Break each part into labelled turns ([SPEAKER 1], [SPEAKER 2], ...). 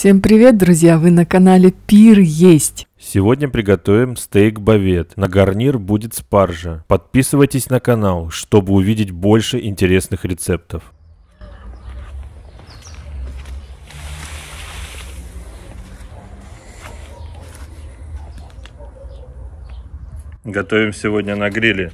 [SPEAKER 1] Всем привет, друзья! Вы на канале Пир есть.
[SPEAKER 2] Сегодня приготовим стейк-бавет. На гарнир будет спаржа. Подписывайтесь на канал, чтобы увидеть больше интересных рецептов. Готовим сегодня на гриле.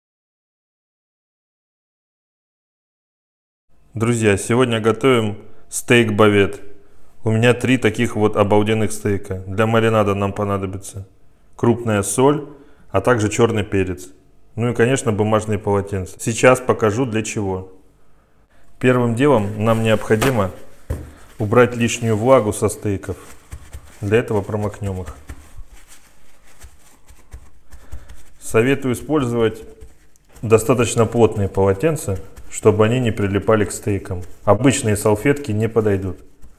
[SPEAKER 2] Друзья, сегодня готовим стейк-бавет. У меня 3 таких вот обалденных стейка. Для маринада нам понадобится крупная соль, а также черный перец. Ну и, конечно, бумажные полотенца. Сейчас покажу для чего. Первым делом нам необходимо убрать лишнюю влагу со стейков. Для этого промокнем их. Советую использовать достаточно плотные полотенца, чтобы они не прилипали к стейкам. Обычные салфетки не подойдут.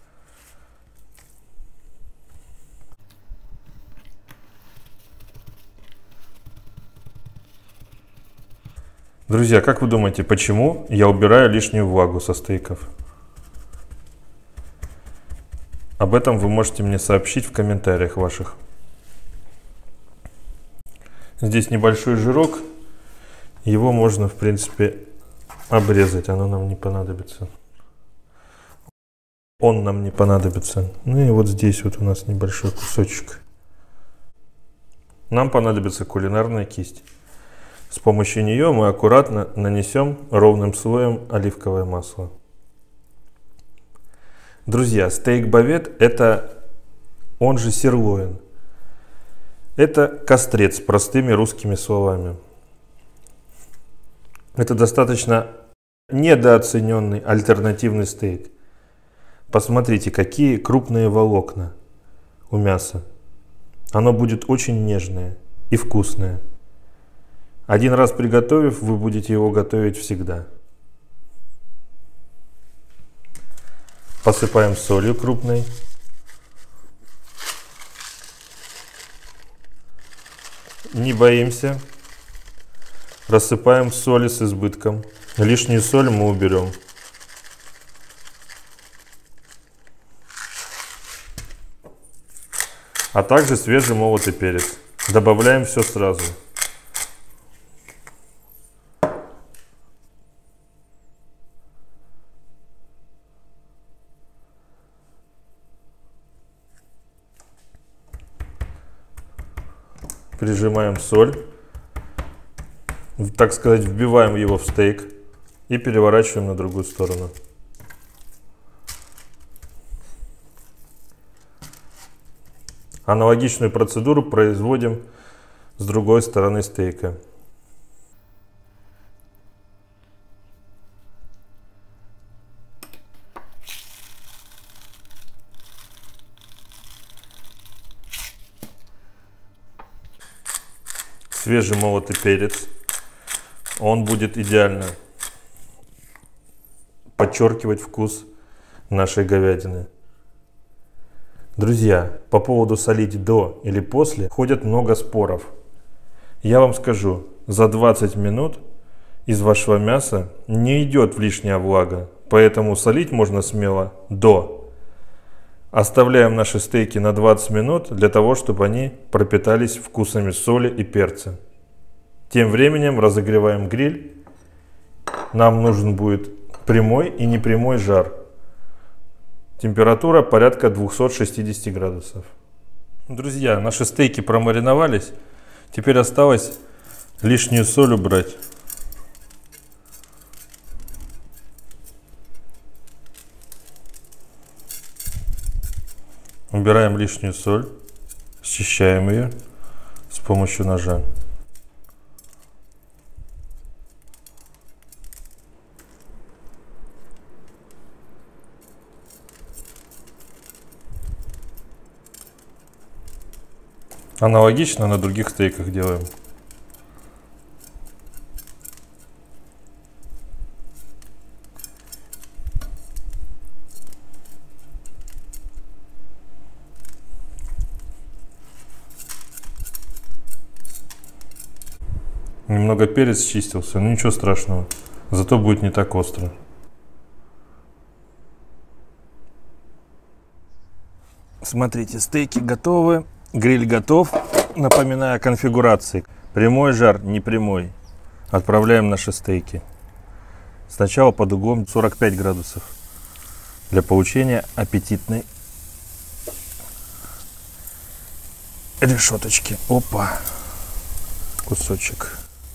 [SPEAKER 2] Друзья, как вы думаете, почему я убираю лишнюю влагу со стейков? Об этом вы можете мне сообщить в комментариях ваших. Здесь небольшой жирок. Его можно, в принципе, обрезать. Оно нам не понадобится. Он нам не понадобится. Ну и вот здесь вот у нас небольшой кусочек. Нам понадобится кулинарная кисть. С помощью нее мы аккуратно нанесем ровным слоем оливковое масло. Друзья, стейк-бавет — это он же сирлоин. Это кострец, простыми русскими словами. Это достаточно недооцененный альтернативный стейк. Посмотрите, какие крупные волокна у мяса. Оно будет очень нежное и вкусное. Один раз приготовив, вы будете его готовить всегда. Посыпаем солью крупной. Не боимся. Рассыпаем соли с избытком. Лишнюю соль мы уберем. А также свежий молотый перец. Добавляем все сразу. Прижимаем соль, так сказать, вбиваем его в стейк и переворачиваем на другую сторону. Аналогичную процедуру производим с другой стороны стейка. Свежий молотый перец, он будет идеально подчеркивать вкус нашей говядины. Друзья, по поводу солить до или после ходят много споров. Я вам скажу, за 20 минут из вашего мяса не идет лишняя влага, поэтому солить можно смело до. Оставляем наши стейки на 20 минут для того, чтобы они пропитались вкусами соли и перца. Тем временем разогреваем гриль. Нам нужен будет прямой и непрямой жар. Температура порядка 260 градусов. Друзья, наши стейки промариновались. Теперь осталось лишнюю соль убрать. Убираем лишнюю соль, счищаем ее с помощью ножа. Аналогично на других стейках делаем. Немного перец чистился, но ничего страшного. Зато будет не так остро. Смотрите, стейки готовы. Гриль готов. Напоминаю о конфигурации. Прямой жар, не прямой. Отправляем наши стейки. Сначала под углом 45 градусов. Для получения аппетитной решеточки. Опа. Кусочек.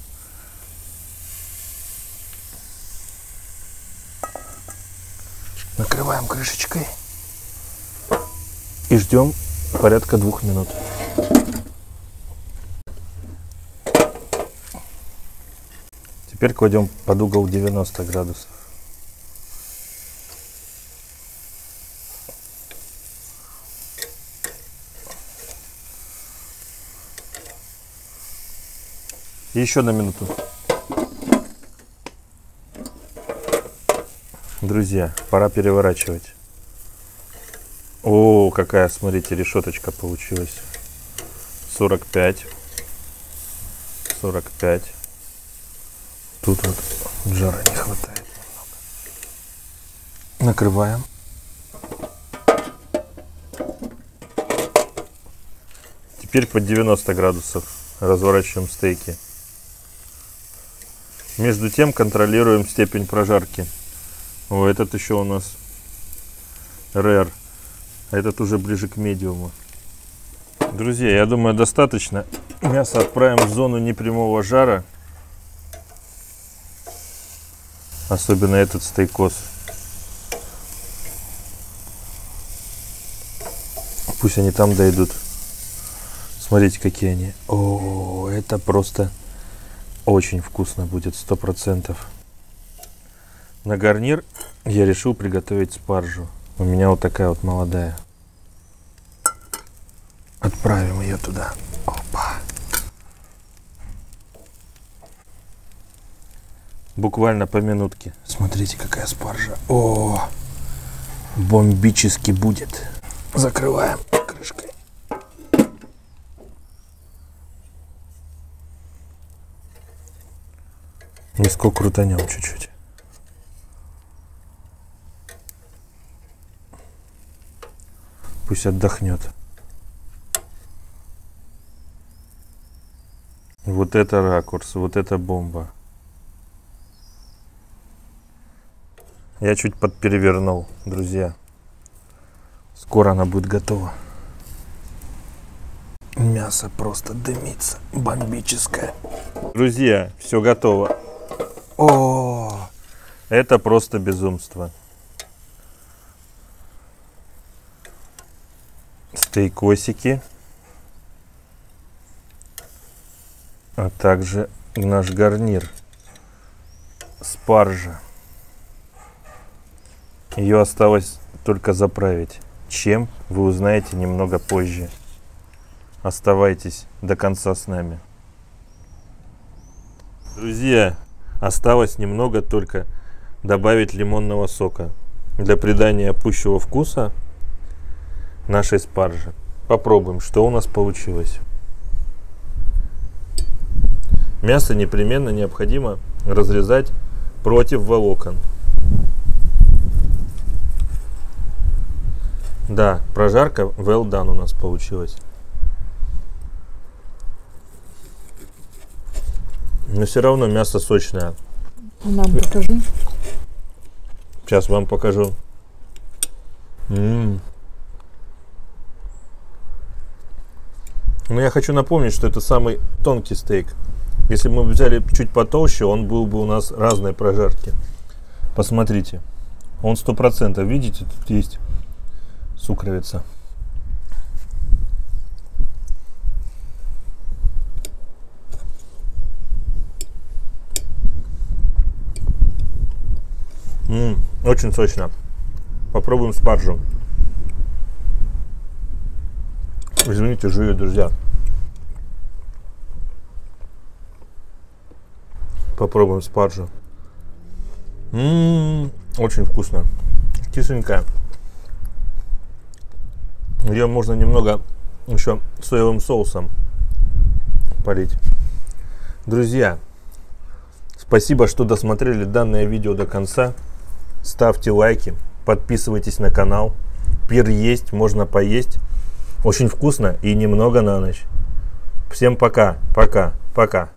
[SPEAKER 2] Накрываем крышечкой. И ждем порядка 2 минут. Теперь кладем под угол 90 градусов. И еще на минуту. Друзья, пора переворачивать. О, какая, смотрите, решеточка получилась. 45. 45. Тут вот жара не хватает немного. Накрываем. Теперь под 90 градусов разворачиваем стейки. Между тем контролируем степень прожарки. О, этот еще у нас rare, а этот уже ближе к медиуму. Друзья, я думаю, достаточно. Мясо отправим в зону непрямого жара. Особенно этот стейкос. Пусть они там дойдут. Смотрите, какие они. О, это просто очень вкусно будет, 100%. На гарнир я решил приготовить спаржу. У меня вот такая вот молодая. Отправим ее туда. Опа. Буквально по минутке. Смотрите, какая спаржа. О, бомбически будет. Закрываем крышкой. Миску крутанем чуть-чуть. Пусть отдохнет. Вот это ракурс, вот это бомба. Я чуть подперевернул, друзья. Скоро она будет готова. Мясо просто дымится, бомбическое. Друзья, все готово. О, это просто безумство. Стейкосики, а также наш гарнир, спаржа. Ее осталось только заправить. Чем, вы узнаете немного позже. Оставайтесь до конца с нами. Друзья, осталось немного только добавить лимонного сока для придания пущего вкуса нашей спаржи. Попробуем, что у нас получилось. Мясо непременно необходимо разрезать против волокон. Да, прожарка well done у нас получилась. Но все равно мясо сочное.
[SPEAKER 1] Нам покажи.
[SPEAKER 2] Сейчас вам покажу. Но я хочу напомнить, что это самый тонкий стейк. Если бы мы взяли чуть потолще, он был бы у нас разной прожарки. Посмотрите. Он 100%. Видите, тут есть сукровица. Очень сочно. Попробуем спаржу. Извините, жую, друзья. Попробуем спаржу. Очень вкусно. Кисленькая. Ее можно немного еще соевым соусом полить. Друзья, спасибо, что досмотрели данное видео до конца. Ставьте лайки, подписывайтесь на канал. пир есть, можно поесть. Очень вкусно и немного на ночь. Всем пока, пока, пока.